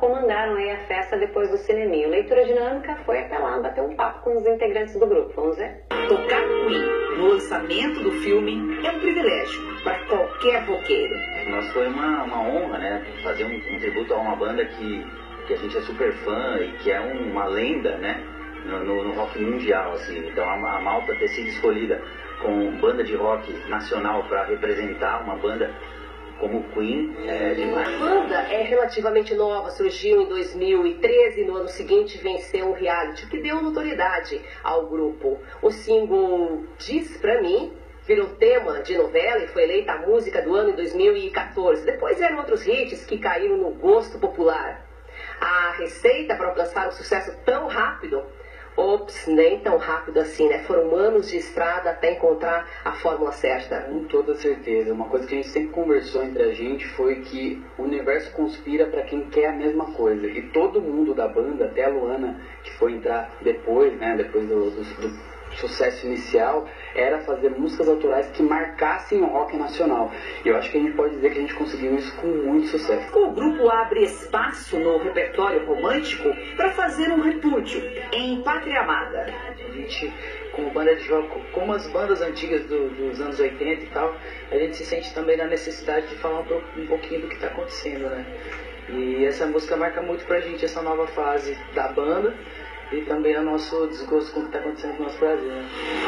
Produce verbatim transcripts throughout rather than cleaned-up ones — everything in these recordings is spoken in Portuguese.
comandaram aí a festa depois do cineminho. Leitura Dinâmica foi até lá bater um papo com os integrantes do grupo. Vamos ver? Tocar Queen no lançamento do filme é um privilégio para qualquer roqueiro. Nós foi uma, uma honra, né, fazer um, um tributo a uma banda que, que a gente é super fã e que é um, uma lenda, né, no, no, no rock mundial, assim. Então a, a Malta ter sido escolhida com banda de rock nacional para representar uma banda como Queen é demais. A banda é relativamente nova, surgiu em dois mil e treze e no ano seguinte venceu um reality, o que deu notoriedade ao grupo. O single Diz Pra Mim virou tema de novela e foi eleita a música do ano em dois mil e quatorze. Depois vieram outros hits que caíram no gosto popular. A receita para alcançar um sucesso tão rápido, ops, nem tão rápido assim, né? Foram anos de estrada até encontrar a fórmula certa. Com toda certeza. Uma coisa que a gente sempre conversou entre a gente foi que o universo conspira para quem quer a mesma coisa. E todo mundo da banda, até a Luana, que foi entrar depois, né? Depois do, do, do sucesso inicial, era fazer músicas autorais que marcassem o rock nacional. E eu acho que a gente pode dizer que a gente conseguiu isso com muito sucesso. O grupo abre espaço no repertório romântico para fazer um repúdio em Pátria Amada. A gente, como banda de rock, como as bandas antigas do, dos anos oitenta e tal, a gente se sente também na necessidade de falar um, um pouquinho do que está acontecendo, né? E essa música marca muito pra gente essa nova fase da banda e também o nosso desgosto com o que está acontecendo no nosso Brasil, né?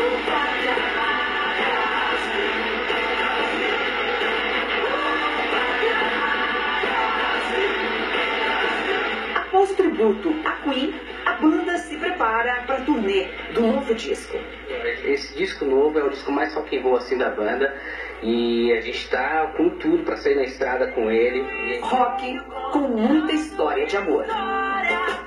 Após o tributo a Queen, a banda se prepara para a turnê do novo disco. Esse disco novo é o disco mais rock and roll assim da banda e a gente tá com tudo para sair na estrada com ele. Rock com muita história de amor.